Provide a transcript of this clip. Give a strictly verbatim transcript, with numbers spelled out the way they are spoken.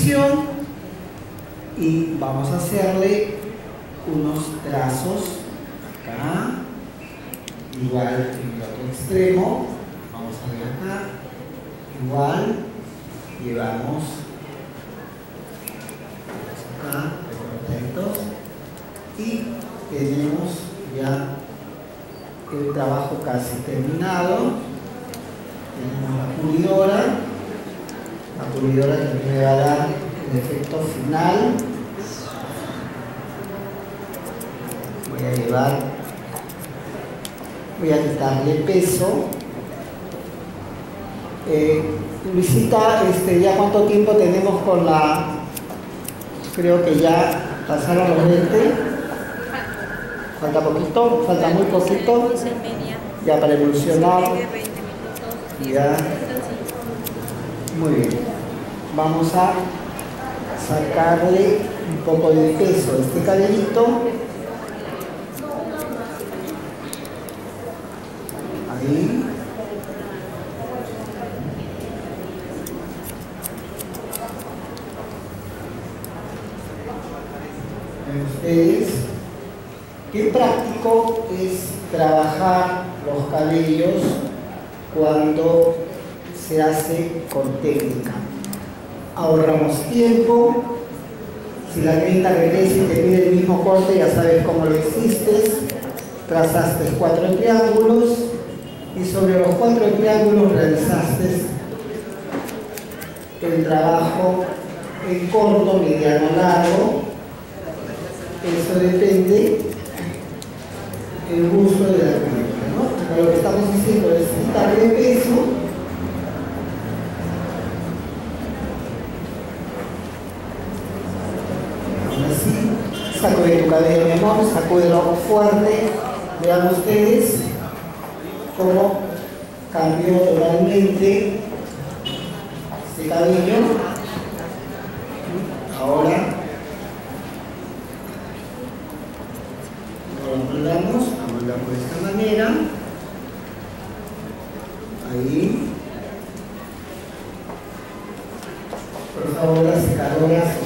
posición y vamos a hacerle unos trazos acá, igual en el otro extremo. Vamos a ver acá, igual, llevamos acá, atentos, y tenemos ya el trabajo casi terminado. Tenemos la pulidora, la pulidora que me va a dar el efecto final. Voy a llevar, voy a quitarle peso. Eh, Luisita, este, ¿ya cuánto tiempo tenemos con la...? Creo que ya pasaron los veinte. Falta poquito, falta muy poquito. Ya para evolucionar. Ya. Muy bien. Vamos a sacarle un poco de peso a este cabellito. Ahí. Ustedes, qué práctico es trabajar los cabellos cuando se hace con técnica. Ahorramos tiempo. Si la clienta regresa y te pide el mismo corte, ya sabes cómo lo hiciste. Trazaste cuatro triángulos y sobre los cuatro triángulos realizaste el trabajo en corto, mediano, largo. Eso depende del gusto de la clienta, ¿no? Pero lo que estamos haciendo es quitarle peso. Ahora sí, sacude tu cabello, mi amor, sacúdelo fuerte. Vean ustedes cómo cambió totalmente este cabello. Ahora lo amoldamos, amoldamos de esta manera. Ahí. Por favor, las secadoras